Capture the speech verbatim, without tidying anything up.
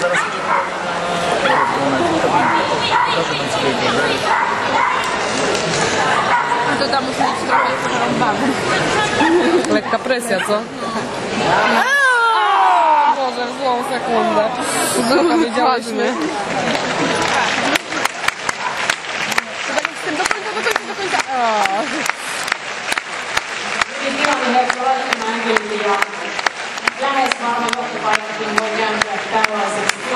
zaraz to tam musi być trochę przerąbane. Lekka presja, co? Boże, w złą sekundę. Co wiedziałyśmy? Do końca, do końca, do końca. Lähes varma johtopaikkakin voi kääntyä tällaiseksi.